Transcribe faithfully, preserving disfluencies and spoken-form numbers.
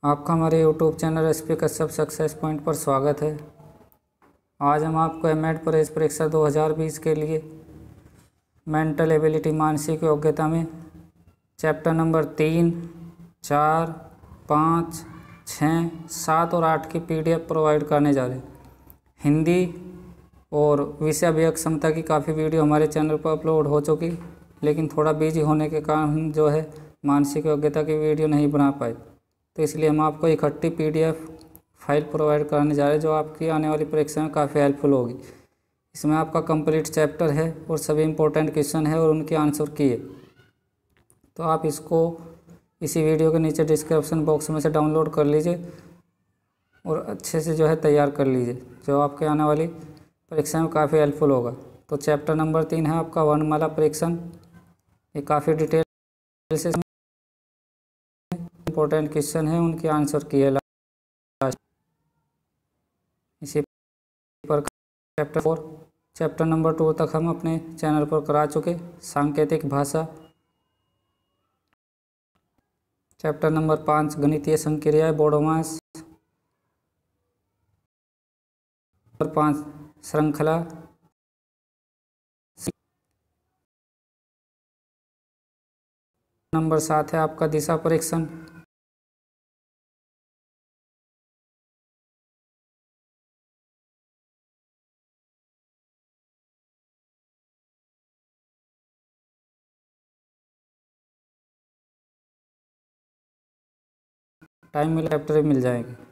आपका हमारे YouTube channel SP Kashyap success point पर स्वागत है। आज हम आपको एमएड प्रवेश परीक्षा दो हज़ार बीस के लिए मेंटल एबिलिटी मानसिक योग्यता में चैप्टर नंबर तीन, चार, पाँच, छः, सात और आठ की पीडीएफ प्रोवाइड करने जा रहे हैं। हिंदी और विषय अभियोग क्षमता की काफ़ी वीडियो हमारे चैनल पर अपलोड हो चुकी, लेकिन थोड़ा बिजी होने के कारण हम जो है मानसिक योग्यता की वीडियो नहीं बना पाए, तो इसलिए हम आपको इकट्ठी पीडीएफ फाइल प्रोवाइड कराने जा रहे हैं जो आपकी आने वाली परीक्षा में काफ़ी हेल्पफुल होगी। इसमें आपका कंप्लीट चैप्टर है और सभी इंपॉर्टेंट क्वेश्चन है और उनके आंसर की है। तो आप इसको इसी वीडियो के नीचे डिस्क्रिप्शन बॉक्स में से डाउनलोड कर लीजिए और अच्छे से जो है तैयार कर लीजिए, जो आपके आने वाली परीक्षा में काफ़ी हेल्पफुल होगा। तो चैप्टर नंबर तीन है आपका वर्णमाला परीक्षण। ये काफ़ी डिटेल से इंपॉर्टेंट क्वेश्चन है, उनके आंसर की है लास्ट। इसी पर chapter four chapter number two तक हम अपने चैनल पर करा चुके। सांकेतिक भाषा। चैप्टर नंबर पाँच गणितीय संक्रियाएं बोडोमास। नंबर पाँच श्रृंखला। नंबर सात है आपका दिशा परीक्षण। टाइम मिले चैप्टर मिल जाएंगे।